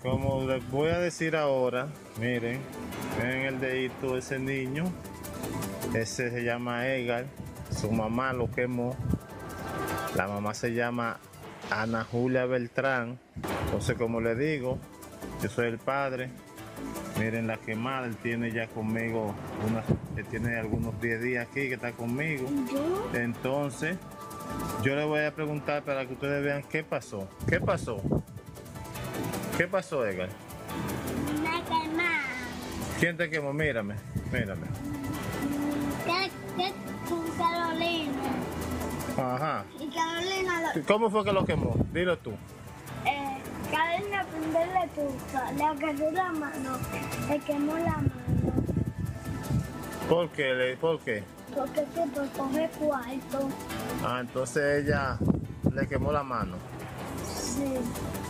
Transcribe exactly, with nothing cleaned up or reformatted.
como les voy a decir ahora, miren, miren el dedito de ese niño. Ese se llama Edgar. Su mamá lo quemó. La mamá se llama Ana Julia Beltrán. Entonces, como le digo, yo soy el padre. Miren la quemada, él tiene ya conmigo, una, él tiene algunos diez días aquí que está conmigo. Entonces, yo le voy a preguntar para que ustedes vean qué pasó. ¿Qué pasó? ¿Qué pasó, Edgar? Una quemada. ¿Quién te quemó? Mírame, mírame. ¿Qué, qué con Carolina? Ajá. Y Carolina lo... ¿Cómo fue que lo quemó? Dilo tú. Eh, Carolina prendió la estufa, le agarró la mano, le quemó la mano. ¿Por qué? Le- ¿Por qué? Porque sí, por coger cuarto. Ah, entonces ella le quemó la mano. Sí.